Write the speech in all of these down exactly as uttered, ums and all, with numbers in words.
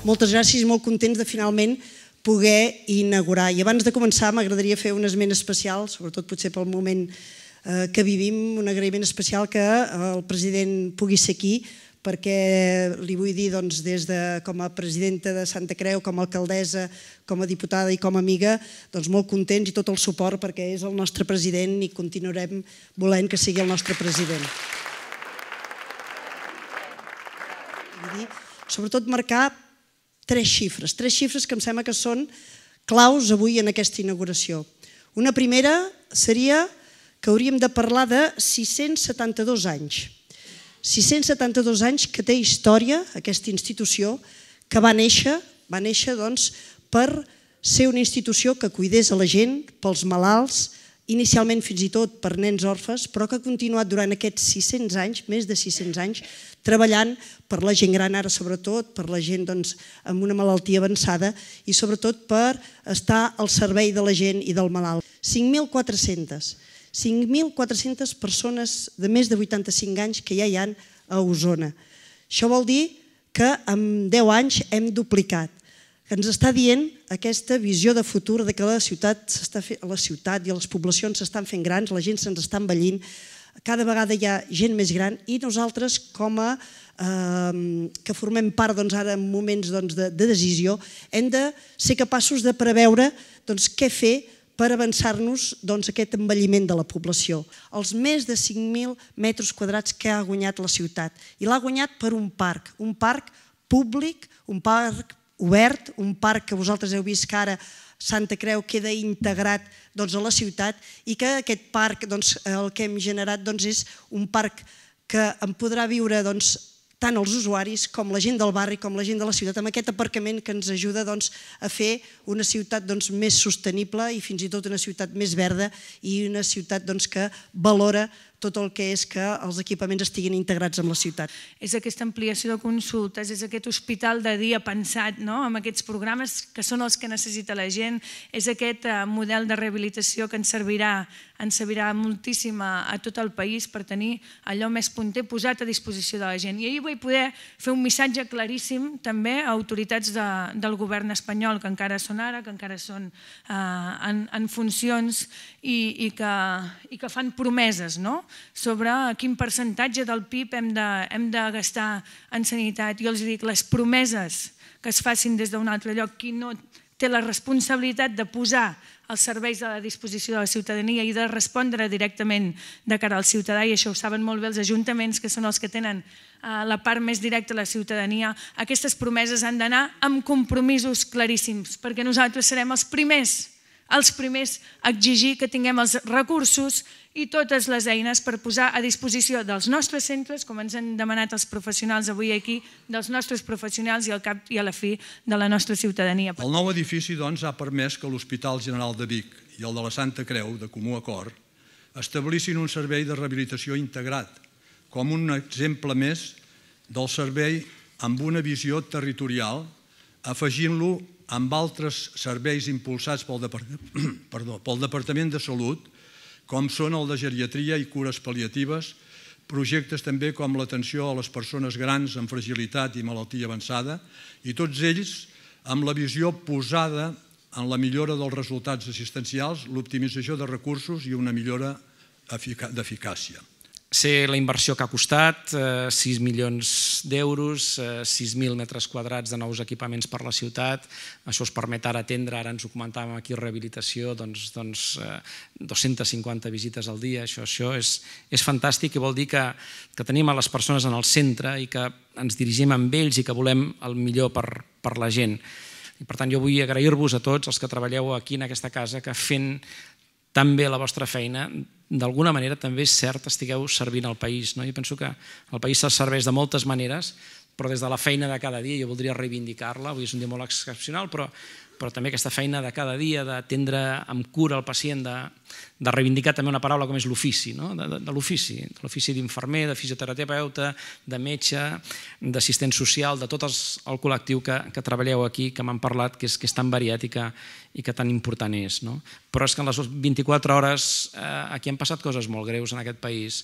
moltes gràcies i molt contents de finalment poder inaugurar. I abans de començar m'agradaria fer un esment especial, sobretot potser pel moment que vivim, un agraïment especial que el president pugui ser aquí, perquè li vull dir des de com a presidenta de Santa Creu, com a alcaldessa, com a diputada i com a amiga, molt contents i tot el suport perquè és el nostre president i continuarem volent que sigui el nostre president. Sobretot marcar tres xifres, tres xifres que em sembla que són claus avui en aquesta inauguració. Una primera seria que hauríem de parlar de sis-cents setanta-dos anys. sis-cents setanta-dos anys que té història aquesta institució, que va néixer, va néixer doncs per ser una institució que cuidés a la gent, pels malalts, inicialment fins i tot per nens orfes, però que ha continuat durant aquests sis-cents anys, més de sis-cents anys, treballant per la gent gran ara sobretot, per la gent amb una malaltia avançada i sobretot per estar al servei de la gent i del malalt. cinc mil quatre-centes. cinc mil quatre-centes persones de més de vuitanta-cinc anys que ja hi ha a Osona. Això vol dir que en deu anys hem duplicat. Ens està dient aquesta visió de futur de que la ciutat i les poblacions s'estan fent grans, la gent se'ns està envellint, cada vegada hi ha gent més gran i nosaltres com a que formem part ara en moments de decisió hem de ser capaços de preveure què fer per avançar-nos aquest envelliment de la població. Els més de cinc mil metres quadrats que ha guanyat la ciutat. I l'ha guanyat per un parc, un parc públic, un parc obert, un parc que vosaltres heu vist que ara Santa Creu queda integrat a la ciutat i que aquest parc el que hem generat és un parc que en podrà viure tant els usuaris com la gent del barri com la gent de la ciutat amb aquest aparcament que ens ajuda a fer una ciutat més sostenible i fins i tot una ciutat més verda i una ciutat que valora tot el que és que els equipaments estiguin integrats amb la ciutat. És aquesta ampliació de consultes, és aquest hospital de dia pensat amb aquests programes que són els que necessita la gent, és aquest model de rehabilitació que ens servirà ens servirà moltíssim a tot el país per tenir allò més punter posat a disposició de la gent. I ahir vull poder fer un missatge claríssim també a autoritats del govern espanyol que encara són ara, que encara són en funcions i que fan promeses sobre quin percentatge del P I B hem de gastar en sanitat. Jo els dic, les promeses que es facin des d'un altre lloc, qui no té la responsabilitat de posar els serveis a la disposició de la ciutadania i de respondre directament de cara al ciutadà, i això ho saben molt bé els ajuntaments, que són els que tenen la part més directa de la ciutadania, aquestes promeses han d'anar amb compromisos claríssims, perquè nosaltres serem els primers els primers a exigir que tinguem els recursos i totes les eines per posar a disposició dels nostres centres, com ens han demanat els professionals avui aquí, dels nostres professionals i al cap i a la fi de la nostra ciutadania. El nou edifici ha permès que l'Hospital General de Vic i el de la Santa Creu, de comú acord, establissin un servei de rehabilitació integrat, com un exemple més del servei amb una visió territorial, afegint-lo amb altres serveis impulsats pel Departament de Salut, com són el de geriatria i cures pal·liatives, projectes també com l'atenció a les persones grans amb fragilitat i malaltia avançada, i tots ells amb la visió posada en la millora dels resultats assistencials, l'optimització de recursos i una millora d'eficàcia. Sé la inversió que ha costat, sis milions d'euros, sis mil metres quadrats de nous equipaments per la ciutat, això us permet ara atendre, ara ens ho comentàvem aquí, rehabilitació, doncs dos-centes cinquanta visites al dia, això és fantàstic i vol dir que tenim a les persones en el centre i que ens dirigim amb ells i que volem el millor per la gent. I per tant jo vull agrair-vos a tots els que treballeu aquí en aquesta casa que fent tan bé la vostra feina, d'alguna manera també és cert, estigueu servint al país. Jo penso que el país se serveix de moltes maneres, però des de la feina de cada dia, jo voldria reivindicar-la, avui és un dia molt excepcional, però també aquesta feina de cada dia, d'atendre amb cura el pacient, de reivindicar també una paraula com és l'ofici, de l'ofici, de l'ofici d'infermer, de fisioterapeuta, de metge, d'assistent social, de tot el col·lectiu que treballeu aquí, que m'han parlat, que és tan variat i que tan important és. Però és que en les vint-i-quatre hores aquí han passat coses molt greus en aquest país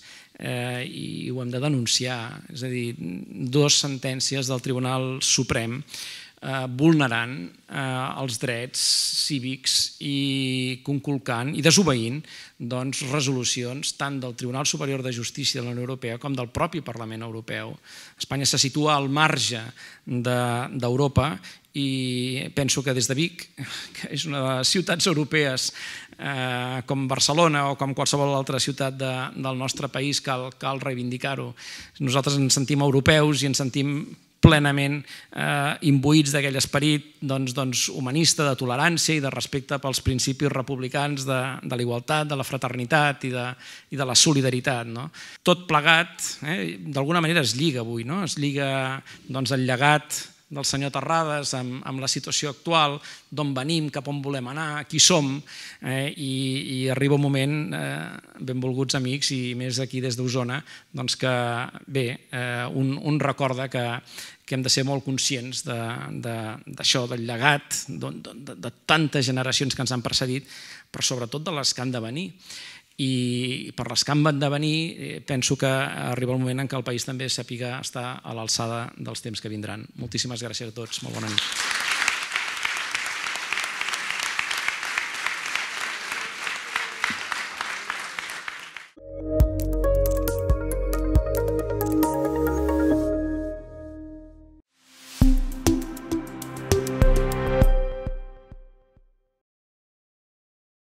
i ho hem de denunciar. És a dir, dues sentències del Tribunal Suprem vulnerant els drets cívics i conculcant i desobeint resolucions tant del Tribunal Superior de Justícia de la Unió Europea com del propi Parlament Europeu. Espanya se situa al marge d'Europa i penso que des de Vic, que és una de les ciutats europees com Barcelona o com qualsevol altra ciutat del nostre país, cal reivindicar-ho. Nosaltres ens sentim europeus i ens sentim plenament imbuïts d'aquell esperit humanista, de tolerància i de respecte pels principis republicans de la igualtat, de la fraternitat i de la solidaritat. Tot plegat, d'alguna manera es lliga avui, es lliga el llegat del senyor Terrades amb la situació actual, d'on venim, cap on volem anar, qui som, i arriba un moment, benvolguts amics, i més aquí des d'Osona, que bé, un recorda que hem de ser molt conscients d'això, del llegat, de tantes generacions que ens han precedit, però sobretot de les que han de venir. I per les que han de venir penso que arriba el moment en què el país també sàpiga estar a l'alçada dels temps que vindran. Moltíssimes gràcies a tots, molt bona nit.